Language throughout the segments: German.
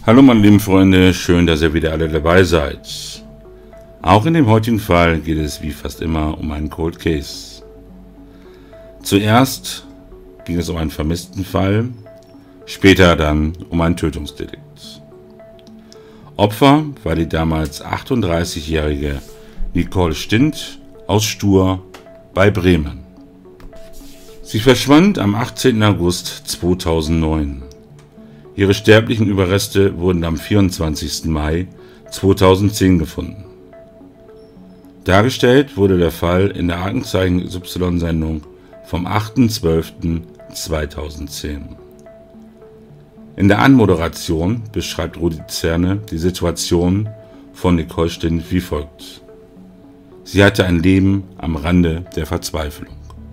Hallo meine lieben Freunde, schön, dass ihr wieder alle dabei seid. Auch in dem heutigen Fall geht es wie fast immer um einen Cold Case. Zuerst ging es um einen vermissten Fall, später dann um ein Tötungsdelikt. Opfer war die damals 38-jährige Nicole Stint aus Stur bei Bremen. Sie verschwand am 18. August 2009. Ihre sterblichen Überreste wurden am 24. Mai 2010 gefunden. Dargestellt wurde der Fall in der Aktenzeichen XY-Sendung vom 8.12.2010. In der Anmoderation beschreibt Rudi Zerne die Situation von Nicole Stint wie folgt. Sie hatte ein Leben am Rande der Verzweiflung.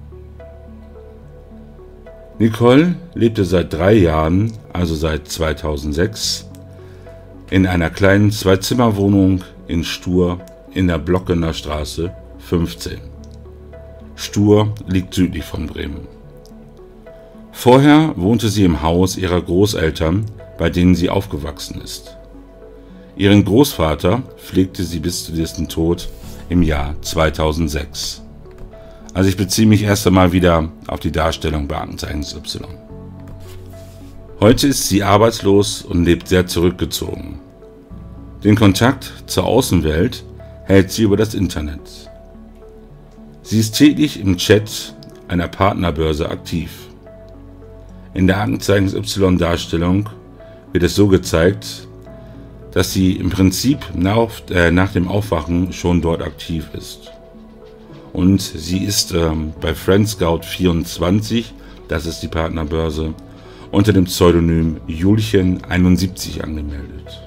Nicole lebte seit 3 Jahren, also seit 2006, in einer kleinen Zwei-Zimmer-Wohnung in Stur in der Blockener Straße 15. Stur liegt südlich von Bremen. Vorher wohnte sie im Haus ihrer Großeltern, bei denen sie aufgewachsen ist. Ihren Großvater pflegte sie bis zu dessen Tod im Jahr 2006. Also ich beziehe mich erst einmal wieder auf die Darstellung bei Aktenzeichen XY. Heute ist sie arbeitslos und lebt sehr zurückgezogen. Den Kontakt zur Außenwelt hält sie über das Internet. Sie ist täglich im Chat einer Partnerbörse aktiv. In der Aktenzeichen XY-Darstellung wird es so gezeigt, dass sie im Prinzip nach dem Aufwachen schon dort aktiv ist. Und sie ist bei FriendScout24, das ist die Partnerbörse, unter dem Pseudonym Julchen71 angemeldet.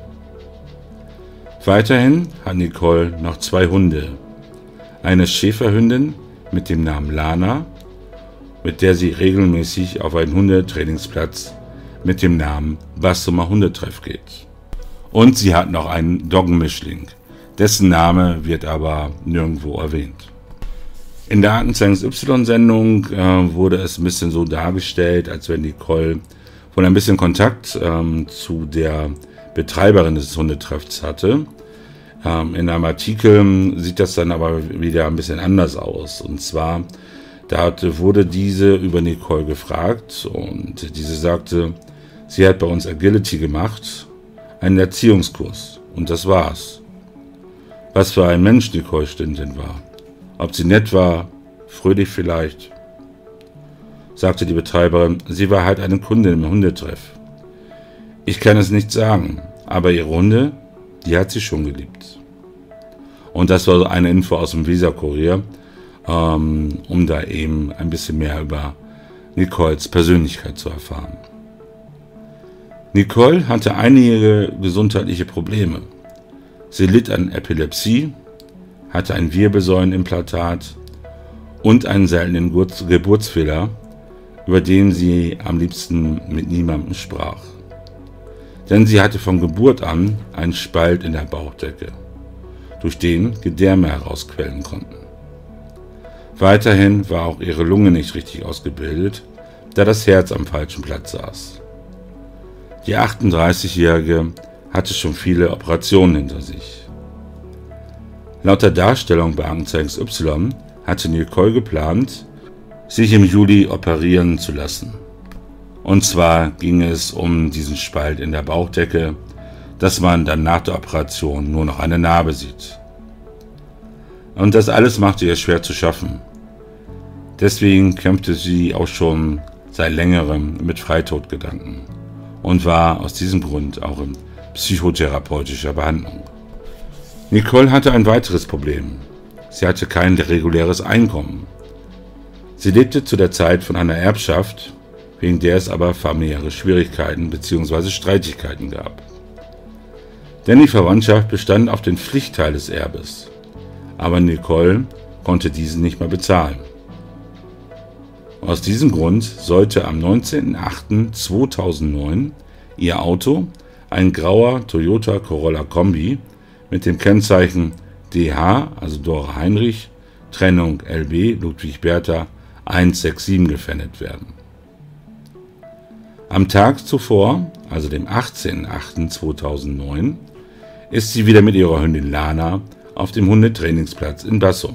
Weiterhin hat Nicole noch 2 Hunde. Eine Schäferhündin mit dem Namen Lana, mit der sie regelmäßig auf einen Hundetrainingsplatz mit dem Namen Bassumer Hundetreff geht. Und sie hat noch einen Doggenmischling, dessen Name wird aber nirgendwo erwähnt. In der Aktenzeichen XY-Sendung wurde es ein bisschen so dargestellt, als wenn Nicole wohl ein bisschen Kontakt zu der Betreiberin des Hundetreffs hatte. In einem Artikel sieht das dann aber wieder ein bisschen anders aus. Und zwar, wurde diese über Nicole gefragt und diese sagte, sie hat bei uns Agility gemacht, einen Erziehungskurs und das war's. Was für ein Mensch Nicole Stint denn war. Ob sie nett war, fröhlich vielleicht, sagte die Betreiberin, sie war halt eine Kundin im Hundetreff. Ich kann es nicht sagen, aber ihre Hunde, die hat sie schon geliebt. Und das war eine Info aus dem Weser-Kurier, um da eben ein bisschen mehr über Nicoles Persönlichkeit zu erfahren. Nicole hatte einige gesundheitliche Probleme. Sie litt an Epilepsie, hatte ein Wirbelsäulenimplantat und einen seltenen Geburtsfehler, über den sie am liebsten mit niemandem sprach. Denn sie hatte von Geburt an einen Spalt in der Bauchdecke, durch den Gedärme herausquellen konnten. Weiterhin war auch ihre Lunge nicht richtig ausgebildet, da das Herz am falschen Platz saß. Die 38-Jährige hatte schon viele Operationen hinter sich. Laut der Darstellung bei Aktenzeichen XY hatte Nicole geplant, sich im Juli operieren zu lassen. Und zwar ging es um diesen Spalt in der Bauchdecke, dass man dann nach der Operation nur noch eine Narbe sieht. Und das alles machte ihr schwer zu schaffen. Deswegen kämpfte sie auch schon seit längerem mit Freitodgedanken und war aus diesem Grund auch in psychotherapeutischer Behandlung. Nicole hatte ein weiteres Problem. Sie hatte kein reguläres Einkommen. Sie lebte zu der Zeit von einer Erbschaft, wegen der es aber familiäre Schwierigkeiten bzw. Streitigkeiten gab. Denn die Verwandtschaft bestand auf den Pflichtteil des Erbes, aber Nicole konnte diesen nicht mehr bezahlen. Aus diesem Grund sollte am 19.08.2009 ihr Auto, ein grauer Toyota Corolla Kombi, mit dem Kennzeichen DH, also Dora Heinrich, Trennung LB Ludwig Bertha 167 gefändet werden. Am Tag zuvor, also dem 18.08.2009, ist sie wieder mit ihrer Hündin Lana auf dem Hundetrainingsplatz in Bassum.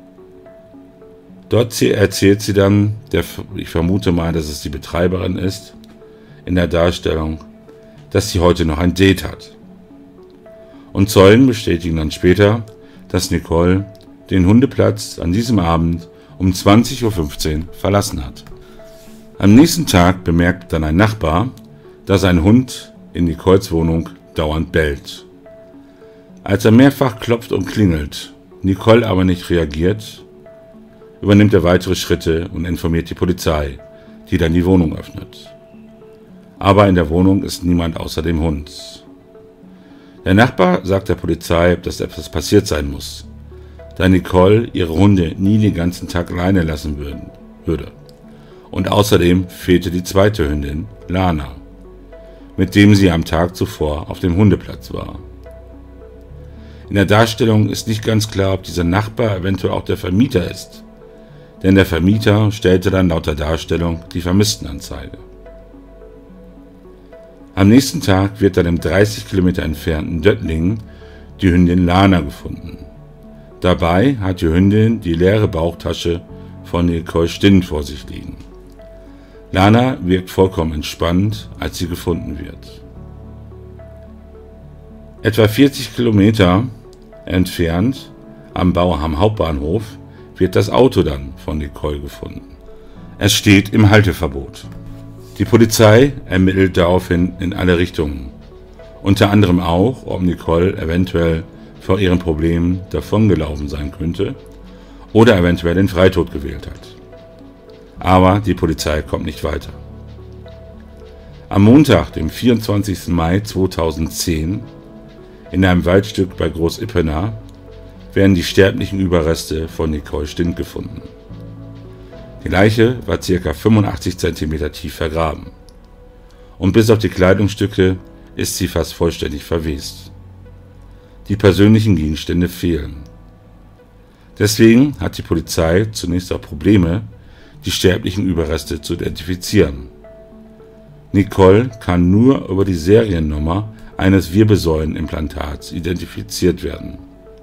Dort erzählt sie dann, ich vermute mal, dass es die Betreiberin ist, in der Darstellung, dass sie heute noch ein Date hat. Und Zeugen bestätigen dann später, dass Nicole den Hundeplatz an diesem Abend um 20.15 Uhr verlassen hat. Am nächsten Tag bemerkt dann ein Nachbar, dass ein Hund in Nicoles Wohnung dauernd bellt. Als er mehrfach klopft und klingelt, Nicole aber nicht reagiert, übernimmt er weitere Schritte und informiert die Polizei, die dann die Wohnung öffnet. Aber in der Wohnung ist niemand außer dem Hund. Der Nachbar sagt der Polizei, dass etwas passiert sein muss, da Nicole ihre Hunde nie den ganzen Tag alleine lassen würde. Und außerdem fehlte die zweite Hündin, Lana, mit dem sie am Tag zuvor auf dem Hundeplatz war. In der Darstellung ist nicht ganz klar, ob dieser Nachbar eventuell auch der Vermieter ist, denn der Vermieter stellte dann laut der Darstellung die Vermisstenanzeige. Am nächsten Tag wird dann im 30 Kilometer entfernten Döttlingen die Hündin Lana gefunden. Dabei hat die Hündin die leere Bauchtasche von Nicole Stint vor sich liegen. Lana wirkt vollkommen entspannt, als sie gefunden wird. Etwa 40 Kilometer entfernt, am Bauham Hauptbahnhof, wird das Auto dann von Nicole gefunden. Es steht im Halteverbot. Die Polizei ermittelt daraufhin in alle Richtungen. Unter anderem auch, ob Nicole eventuell vor ihren Problemen davongelaufen sein könnte oder eventuell den Freitod gewählt hat. Aber die Polizei kommt nicht weiter. Am Montag, dem 24. Mai 2010, in einem Waldstück bei Groß-Ippenau, werden die sterblichen Überreste von Nicole Stint gefunden. Die Leiche war ca. 85 cm tief vergraben. Und bis auf die Kleidungsstücke ist sie fast vollständig verwest. Die persönlichen Gegenstände fehlen. Deswegen hat die Polizei zunächst auch Probleme, die sterblichen Überreste zu identifizieren. Nicole kann nur über die Seriennummer eines Wirbelsäulenimplantats identifiziert werden.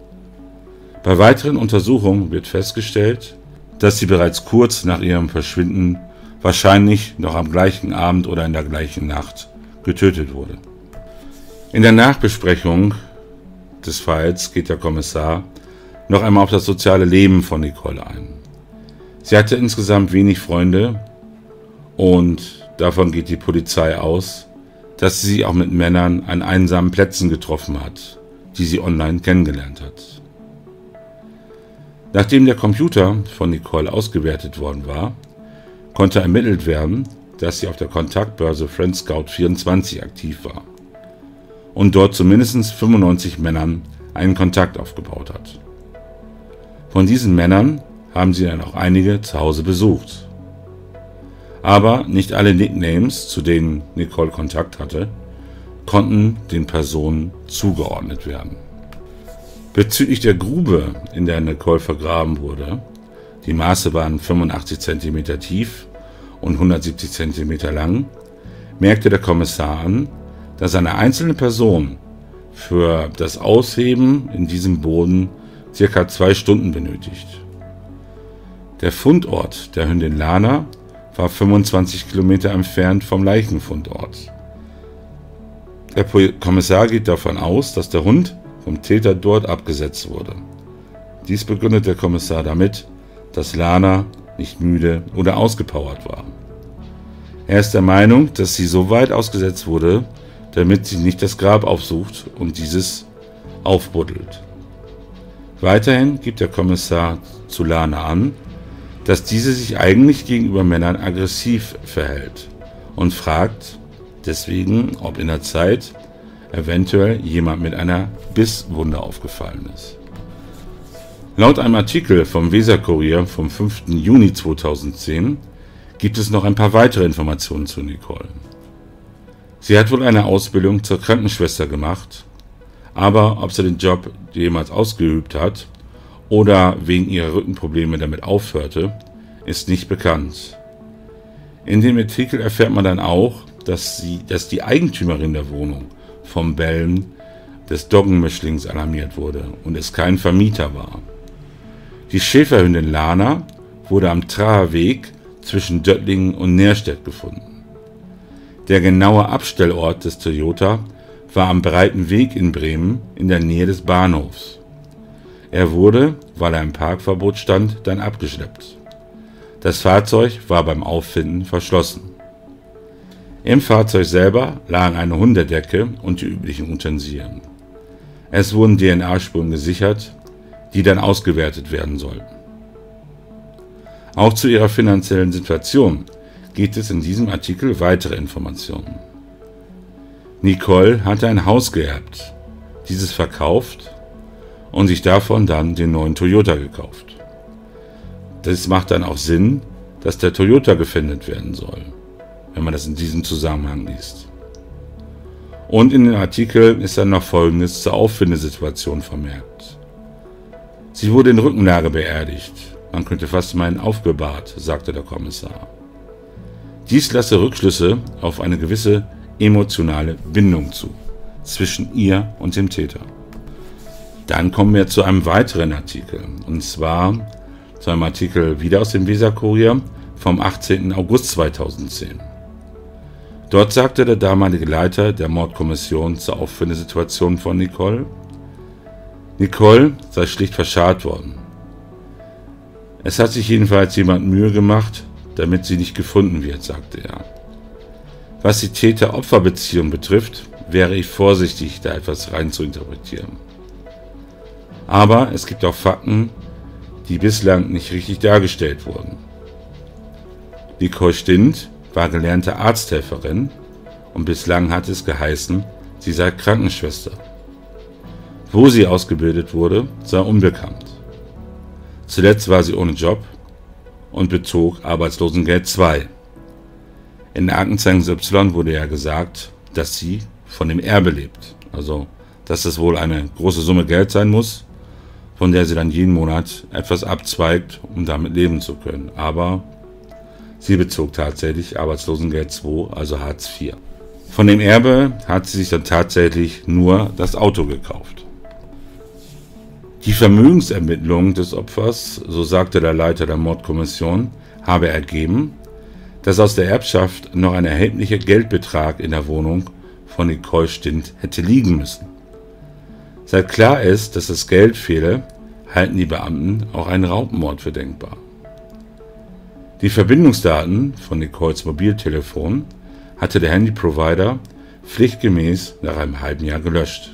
Bei weiteren Untersuchungen wird festgestellt, dass sie bereits kurz nach ihrem Verschwinden, wahrscheinlich noch am gleichen Abend oder in der gleichen Nacht, getötet wurde. In der Nachbesprechung des Falls geht der Kommissar noch einmal auf das soziale Leben von Nicole ein. Sie hatte insgesamt wenig Freunde und davon geht die Polizei aus, dass sie sich auch mit Männern an einsamen Plätzen getroffen hat, die sie online kennengelernt hat. Nachdem der Computer von Nicole ausgewertet worden war, konnte ermittelt werden, dass sie auf der Kontaktbörse FriendScout24 aktiv war und dort zu mindestens 95 Männern einen Kontakt aufgebaut hat. Von diesen Männern haben sie dann auch einige zu Hause besucht. Aber nicht alle Nicknames, zu denen Nicole Kontakt hatte, konnten den Personen zugeordnet werden. Bezüglich der Grube, in der Nicole vergraben wurde, die Maße waren 85 cm tief und 170 cm lang, merkte der Kommissar an, dass eine einzelne Person für das Ausheben in diesem Boden ca. 2 Stunden benötigt. Der Fundort der Hündin Lana war 25 Kilometer entfernt vom Leichenfundort. Der Kommissar geht davon aus, dass der Hund vom Täter dort abgesetzt wurde. Dies begründet der Kommissar damit, dass Lana nicht müde oder ausgepowert war. Er ist der Meinung, dass sie so weit ausgesetzt wurde, damit sie nicht das Grab aufsucht und dieses aufbuddelt. Weiterhin gibt der Kommissar zu Lana an, dass diese sich eigentlich gegenüber Männern aggressiv verhält und fragt deswegen, ob in der Zeit eventuell jemand mit einer Bisswunde aufgefallen ist. Laut einem Artikel vom Weser-Kurier vom 5. Juni 2010 gibt es noch ein paar weitere Informationen zu Nicole. Sie hat wohl eine Ausbildung zur Krankenschwester gemacht, aber ob sie den Job jemals ausgeübt hat oder wegen ihrer Rückenprobleme damit aufhörte, ist nicht bekannt. In dem Artikel erfährt man dann auch, dass die Eigentümerin der Wohnung vom Bellen des Doggenmischlings alarmiert wurde und es kein Vermieter war. Die Schäferhündin Lana wurde am Traher Weg zwischen Döttlingen und Nerstedt gefunden. Der genaue Abstellort des Toyota war am Breiten Weg in Bremen in der Nähe des Bahnhofs. Er wurde, weil er im Parkverbot stand, dann abgeschleppt. Das Fahrzeug war beim Auffinden verschlossen. Im Fahrzeug selber lagen eine Hundedecke und die üblichen Utensilien. Es wurden DNA-Spuren gesichert, die dann ausgewertet werden sollten. Auch zu ihrer finanziellen Situation gibt es in diesem Artikel weitere Informationen. Nicole hatte ein Haus geerbt, dieses verkauft und sich davon dann den neuen Toyota gekauft. Das macht dann auch Sinn, dass der Toyota gefändet werden soll, wenn man das in diesem Zusammenhang liest. Und in den Artikel ist dann noch Folgendes zur Auffindesituation vermerkt. Sie wurde in Rückenlage beerdigt. Man könnte fast meinen aufgebahrt, sagte der Kommissar. Dies lasse Rückschlüsse auf eine gewisse emotionale Bindung zu, zwischen ihr und dem Täter. Dann kommen wir zu einem weiteren Artikel, und zwar zu einem Artikel wieder aus dem Weser-Kurier vom 18. August 2010. Dort sagte der damalige Leiter der Mordkommission zur Auffindesituation von Nicole: Nicole sei schlicht verscharrt worden. Es hat sich jedenfalls jemand Mühe gemacht, damit sie nicht gefunden wird, sagte er. Was die Täter-Opfer-Beziehung betrifft, wäre ich vorsichtig, da etwas rein zu interpretieren. Aber es gibt auch Fakten, die bislang nicht richtig dargestellt wurden. Nicole Stint war gelernte Arzthelferin und bislang hat es geheißen, sie sei Krankenschwester. Wo sie ausgebildet wurde, sei unbekannt. Zuletzt war sie ohne Job und bezog Arbeitslosengeld 2. In der Aktenzeichen Y wurde ja gesagt, dass sie von dem Erbe lebt. Also, dass es wohl eine große Summe Geld sein muss, von der sie dann jeden Monat etwas abzweigt, um damit leben zu können. Aber sie bezog tatsächlich Arbeitslosengeld 2, also Hartz IV. Von dem Erbe hat sie sich dann tatsächlich nur das Auto gekauft. Die Vermögensermittlung des Opfers, so sagte der Leiter der Mordkommission, habe ergeben, dass aus der Erbschaft noch ein erheblicher Geldbetrag in der Wohnung von Nicole Stint hätte liegen müssen. Seit klar ist, dass das Geld fehle, halten die Beamten auch einen Raubmord für denkbar. Die Verbindungsdaten von Nicoles Mobiltelefon hatte der Handyprovider pflichtgemäß nach einem halben Jahr gelöscht.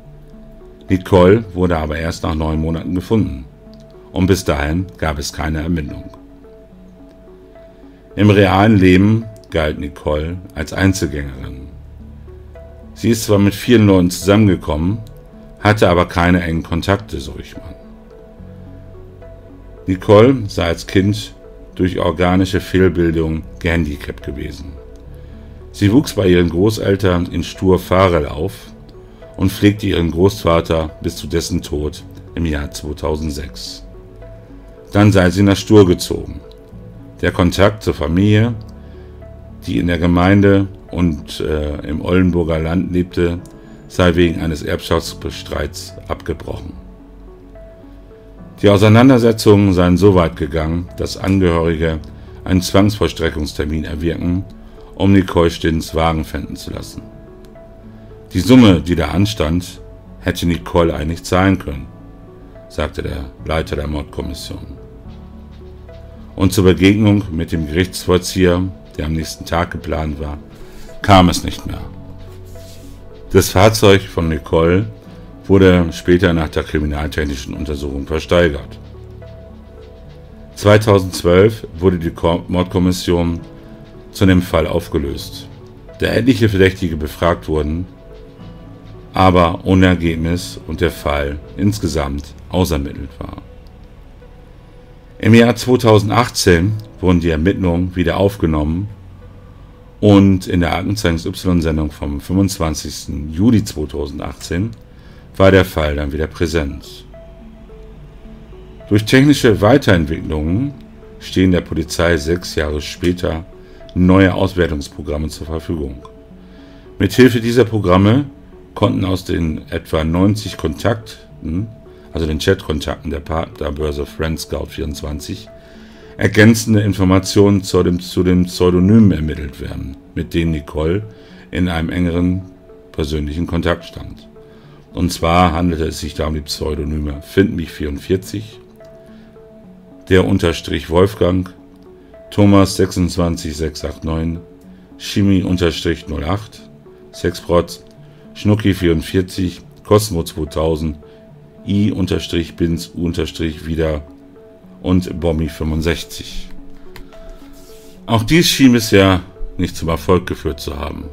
Nicole wurde aber erst nach 9 Monaten gefunden und bis dahin gab es keine Ermittlung. Im realen Leben galt Nicole als Einzelgängerin. Sie ist zwar mit vielen Leuten zusammengekommen, hatte aber keine engen Kontakte, so ich mal. Nicole sei als Kind durch organische Fehlbildung gehandicapt gewesen. Sie wuchs bei ihren Großeltern in Stur-Farel auf und pflegte ihren Großvater bis zu dessen Tod im Jahr 2006. Dann sei sie nach Stur gezogen. Der Kontakt zur Familie, die in der Gemeinde und im Oldenburger Land lebte, sei wegen eines Erbschaftsstreits abgebrochen. Die Auseinandersetzungen seien so weit gegangen, dass Angehörige einen Zwangsvollstreckungstermin erwirken, um Nicole Stints Wagen pfänden zu lassen. Die Summe, die da anstand, hätte Nicole eigentlich zahlen können, sagte der Leiter der Mordkommission. Und zur Begegnung mit dem Gerichtsvollzieher, der am nächsten Tag geplant war, kam es nicht mehr. Das Fahrzeug von Nicole wurde später nach der kriminaltechnischen Untersuchung versteigert. 2012 wurde die Mordkommission zu dem Fall aufgelöst, da etliche Verdächtige befragt wurden, aber ohne Ergebnis und der Fall insgesamt ausermittelt war. Im Jahr 2018 wurden die Ermittlungen wieder aufgenommen und in der Aktenzeichen Y-Sendung vom 25. Juli 2018 war der Fall dann wieder präsent. Durch technische Weiterentwicklungen stehen der Polizei 6 Jahre später neue Auswertungsprogramme zur Verfügung. Mithilfe dieser Programme konnten aus den etwa 90 Kontakten, also den Chatkontakten der Partnerbörse FriendScout24, ergänzende Informationen zu den Pseudonymen ermittelt werden, mit denen Nicole in einem engeren persönlichen Kontakt stand. Und zwar handelte es sich da um die Pseudonyme findmich44, der Unterstrich Wolfgang, Thomas 26689, Chemie-08, Sexprotz, Schnucki44, Cosmo 2000, I-Bins-wieder und Bommi65. Auch dies schien bisher nicht zum Erfolg geführt zu haben.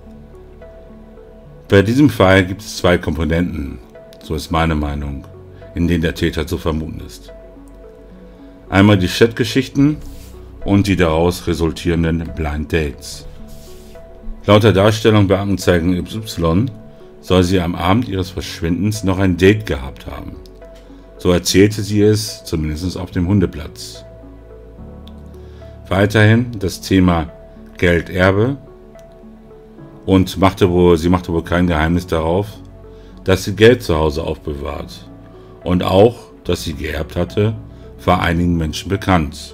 Bei diesem Fall gibt es zwei Komponenten, so ist meine Meinung, in denen der Täter zu vermuten ist. Einmal die Chatgeschichten und die daraus resultierenden Blind Dates. Laut der Darstellung bei Aktenzeichen XY soll sie am Abend ihres Verschwindens noch ein Date gehabt haben. So erzählte sie es, zumindest auf dem Hundeplatz. Weiterhin das Thema Gelderbe und sie machte wohl kein Geheimnis darauf, dass sie Geld zu Hause aufbewahrt und auch, dass sie geerbt hatte, war einigen Menschen bekannt.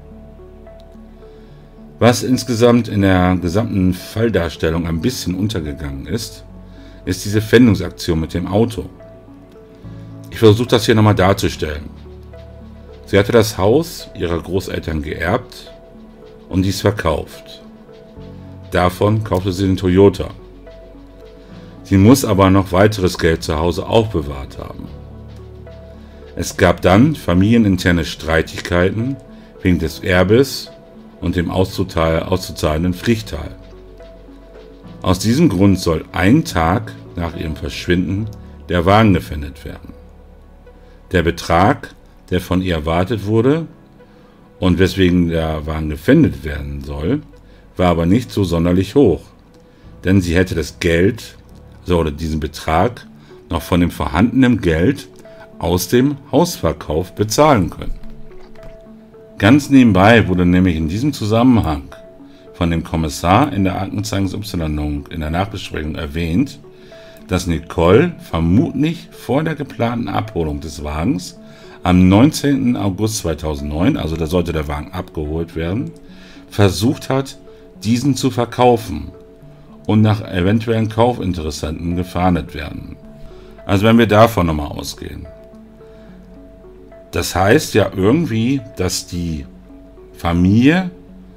Was insgesamt in der gesamten Falldarstellung ein bisschen untergegangen ist, ist diese Pfändungsaktion mit dem Auto. Ich versuche das hier nochmal darzustellen. Sie hatte das Haus ihrer Großeltern geerbt und dies verkauft. Davon kaufte sie den Toyota. Sie muss aber noch weiteres Geld zu Hause aufbewahrt haben. Es gab dann familieninterne Streitigkeiten wegen des Erbes und dem auszuzahlenden Pflichtteil. Aus diesem Grund soll ein Tag nach ihrem Verschwinden der Wagen gepfändet werden. Der Betrag, der von ihr erwartet wurde und weswegen der Wagen gepfändet werden soll, war aber nicht so sonderlich hoch, denn sie hätte das Geld, oder diesen Betrag, noch von dem vorhandenen Geld aus dem Hausverkauf bezahlen können. Ganz nebenbei wurde nämlich in diesem Zusammenhang von dem Kommissar in der Aktenzeichen-Y in der Nachbesprechung erwähnt, dass Nicole vermutlich vor der geplanten Abholung des Wagens am 19. August 2009, also da sollte der Wagen abgeholt werden, versucht hat, diesen zu verkaufen und nach eventuellen Kaufinteressenten gefahndet werden. Also wenn wir davon nochmal ausgehen. Das heißt ja irgendwie, dass die Familie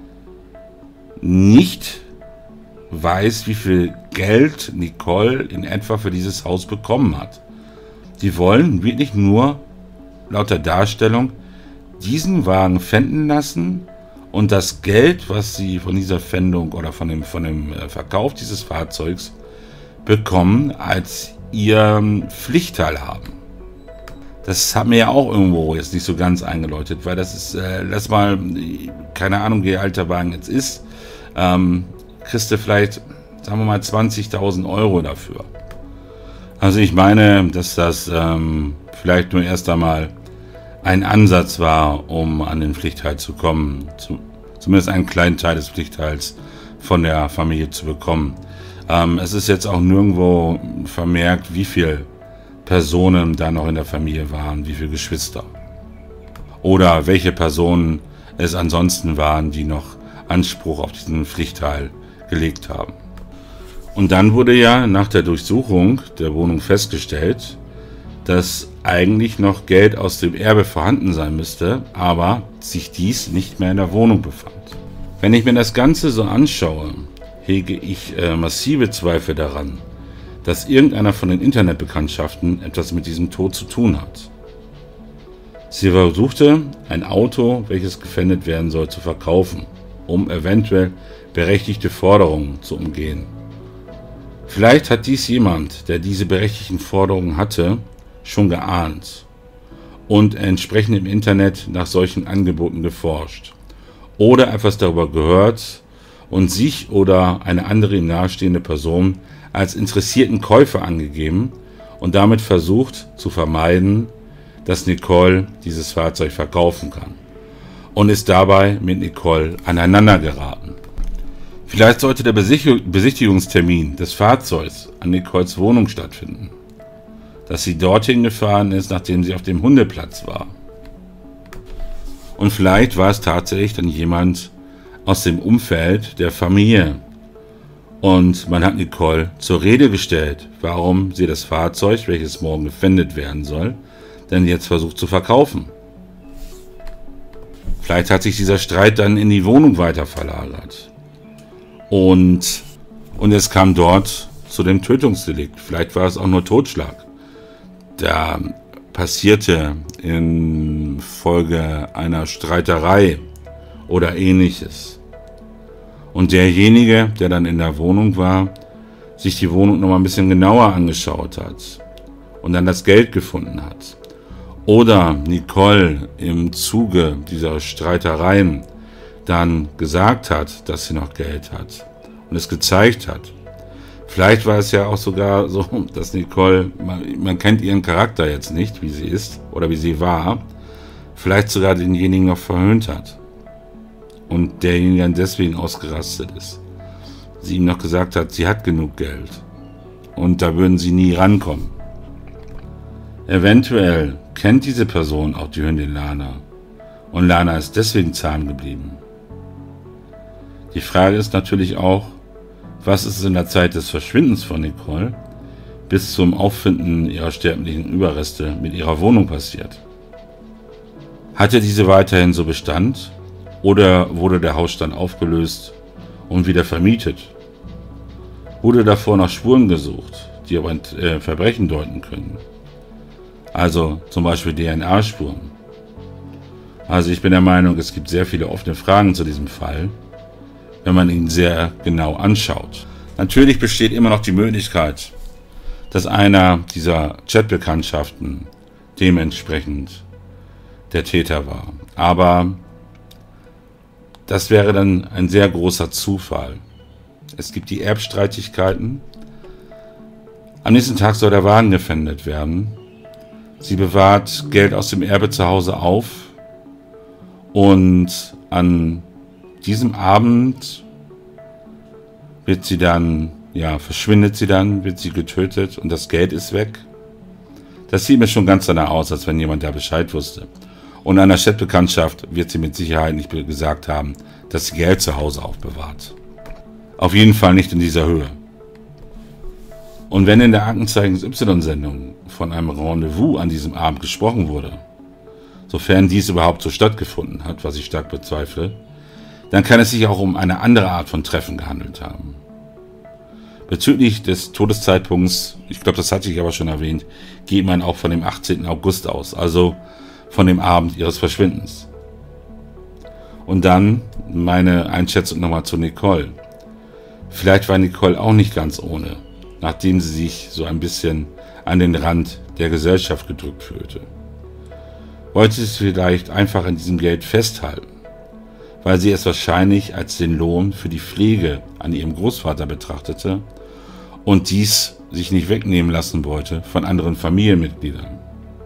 nicht weiß, wie viel Geld Nicole in etwa für dieses Haus bekommen hat. Die wollen wirklich nur, laut der Darstellung, diesen Wagen pfänden lassen und das Geld, was sie von dieser Pfändung oder von dem Verkauf dieses Fahrzeugs bekommen, als ihr Pflichtteil haben. Das hat mir ja auch irgendwo jetzt nicht so ganz eingeläutet, weil das ist, lass mal, keine Ahnung, wie alt der Wagen jetzt ist, kriegst du vielleicht, sagen wir mal, 20.000 Euro dafür. Also ich meine, dass das vielleicht nur erst einmal ein Ansatz war, um an den Pflichtteil zu kommen, zumindest einen kleinen Teil des Pflichtteils von der Familie zu bekommen. Es ist jetzt auch nirgendwo vermerkt, wie viele Personen da noch in der Familie waren, wie viele Geschwister. Oder welche Personen es ansonsten waren, die noch Anspruch auf diesen Pflichtteil gelegt haben. Und dann wurde ja nach der Durchsuchung der Wohnung festgestellt, dass eigentlich noch Geld aus dem Erbe vorhanden sein müsste, aber sich dies nicht mehr in der Wohnung befand. Wenn ich mir das Ganze so anschaue, hege ich massive Zweifel daran, dass irgendeiner von den Internetbekanntschaften etwas mit diesem Tod zu tun hat. Sie versuchte, ein Auto, welches gepfändet werden soll, zu verkaufen, um eventuell berechtigte Forderungen zu umgehen. Vielleicht hat dies jemand, der diese berechtigten Forderungen hatte, schon geahnt und entsprechend im Internet nach solchen Angeboten geforscht oder etwas darüber gehört und sich oder eine andere ihm nahestehende Person als interessierten Käufer angegeben und damit versucht zu vermeiden, dass Nicole dieses Fahrzeug verkaufen kann und ist dabei mit Nicole aneinander geraten. Vielleicht sollte der Besichtigungstermin des Fahrzeugs an Nicoles Wohnung stattfinden. Dass sie dorthin gefahren ist, nachdem sie auf dem Hundeplatz war. Und vielleicht war es tatsächlich dann jemand aus dem Umfeld der Familie. Und man hat Nicole zur Rede gestellt, warum sie das Fahrzeug, welches morgen gefändet werden soll, denn jetzt versucht zu verkaufen. Vielleicht hat sich dieser Streit dann in die Wohnung weiter verlagert. Und es kam dort zu dem Tötungsdelikt. Vielleicht war es auch nur Totschlag. Da passierte infolge einer Streiterei oder ähnliches. Und derjenige, der dann in der Wohnung war, sich die Wohnung noch mal ein bisschen genauer angeschaut hat und dann das Geld gefunden hat. Oder Nicole im Zuge dieser Streitereien dann gesagt hat, dass sie noch Geld hat und es gezeigt hat. Vielleicht war es ja auch sogar so, dass Nicole, man kennt ihren Charakter jetzt nicht, wie sie ist oder wie sie war, vielleicht sogar denjenigen noch verhöhnt hat und derjenige dann deswegen ausgerastet ist. Sie ihm noch gesagt hat, sie hat genug Geld und da würden sie nie rankommen. Eventuell kennt diese Person auch die Hündin Lana und Lana ist deswegen zahm geblieben. Die Frage ist natürlich auch, was ist in der Zeit des Verschwindens von Nicole bis zum Auffinden ihrer sterblichen Überreste mit ihrer Wohnung passiert? Hatte diese weiterhin so Bestand oder wurde der Hausstand aufgelöst und wieder vermietet? Wurde davor nach Spuren gesucht, die auf ein Verbrechen deuten können? Also zum Beispiel DNA-Spuren. Also ich bin der Meinung, es gibt sehr viele offene Fragen zu diesem Fall, wenn man ihn sehr genau anschaut. Natürlich besteht immer noch die Möglichkeit, dass einer dieser Chatbekanntschaften dementsprechend der Täter war. Aber das wäre dann ein sehr großer Zufall. Es gibt die Erbstreitigkeiten. Am nächsten Tag soll der Wagen gefändet werden. Sie bewahrt Geld aus dem Erbe zu Hause auf und an diesem Abend wird sie dann, verschwindet sie dann, wird sie getötet und das Geld ist weg. Das sieht mir schon ganz danach aus, als wenn jemand da Bescheid wusste. Und an der Chatbekanntschaft wird sie mit Sicherheit nicht gesagt haben, dass sie Geld zu Hause aufbewahrt. Auf jeden Fall nicht in dieser Höhe. Und wenn in der Aktenzeichen Y-Sendung von einem Rendezvous an diesem Abend gesprochen wurde, sofern dies überhaupt so stattgefunden hat, was ich stark bezweifle, dann kann es sich auch um eine andere Art von Treffen gehandelt haben. Bezüglich des Todeszeitpunkts, ich glaube, das hatte ich aber schon erwähnt, geht man auch von dem 18. August aus, also von dem Abend ihres Verschwindens. Und dann meine Einschätzung nochmal zu Nicole. Vielleicht war Nicole auch nicht ganz ohne, nachdem sie sich so ein bisschen an den Rand der Gesellschaft gedrückt fühlte. Wollte sie vielleicht einfach an diesem Geld festhalten, weil sie es wahrscheinlich als den Lohn für die Pflege an ihrem Großvater betrachtete und dies sich nicht wegnehmen lassen wollte von anderen Familienmitgliedern.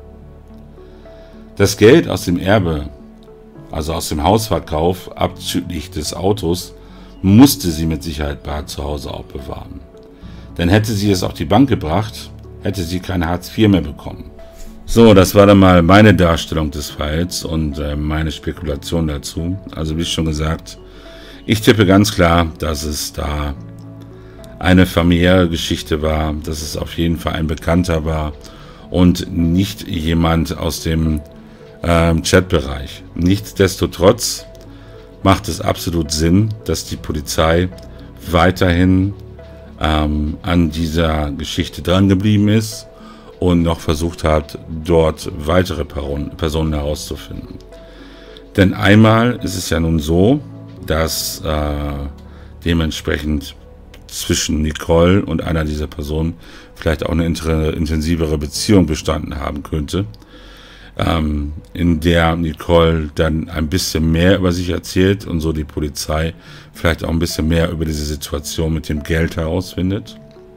Das Geld aus dem Erbe, also aus dem Hausverkauf abzüglich des Autos, musste sie mit Sicherheit bar zu Hause aufbewahren. Denn hätte sie es auf die Bank gebracht, hätte sie kein Hartz IV mehr bekommen. So, das war dann mal meine Darstellung des Falls und meine Spekulation dazu. Also wie schon gesagt, ich tippe ganz klar, dass es da eine familiäre Geschichte war, dass es auf jeden Fall ein Bekannter war und nicht jemand aus dem Chatbereich. Nichtsdestotrotz macht es absolut Sinn, dass die Polizei weiterhin an dieser Geschichte dran geblieben ist und noch versucht hat, dort weitere Personen herauszufinden. Denn einmal ist es ja nun so, dass dementsprechend zwischen Nicole und einer dieser Personen vielleicht auch eine intensivere Beziehung bestanden haben könnte, in der Nicole dann ein bisschen mehr über sich erzählt und so die Polizei vielleicht auch ein bisschen mehr über diese Situation mit dem Geld herausfindet.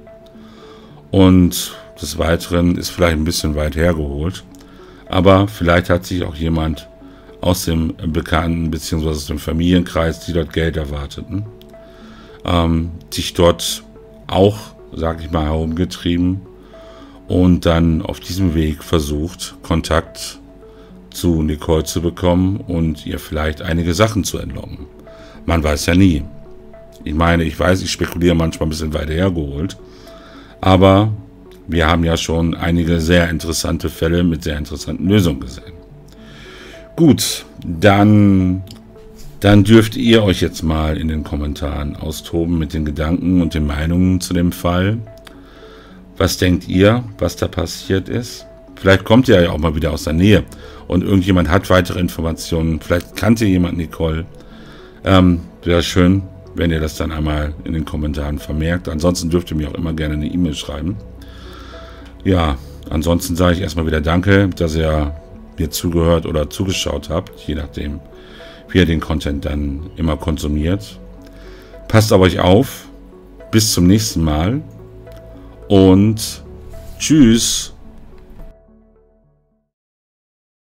Und des Weiteren ist vielleicht ein bisschen weit hergeholt, aber vielleicht hat sich auch jemand aus dem Bekannten- bzw. aus dem Familienkreis, die dort Geld erwarteten, sich dort auch, sage ich mal, herumgetrieben und dann auf diesem Weg versucht, Kontakt zu Nicole zu bekommen und ihr vielleicht einige Sachen zu entlocken. Man weiß ja nie. Ich meine, ich weiß, ich spekuliere manchmal ein bisschen weiter hergeholt, aber wir haben ja schon einige sehr interessante Fälle mit sehr interessanten Lösungen gesehen. Gut, dann dürft ihr euch jetzt mal in den Kommentaren austoben mit den Gedanken und den Meinungen zu dem Fall. Was denkt ihr, was da passiert ist? Vielleicht kommt ihr ja auch mal wieder aus der Nähe und irgendjemand hat weitere Informationen. Vielleicht kannte jemand Nicole. Wäre schön, wenn ihr das dann einmal in den Kommentaren vermerkt. Ansonsten dürft ihr mir auch immer gerne eine E-Mail schreiben. Ja, ansonsten sage ich erstmal wieder Danke, dass ihr mir zugehört oder zugeschaut habt, je nachdem, wie ihr den Content dann immer konsumiert. Passt auf euch auf. Bis zum nächsten Mal und tschüss.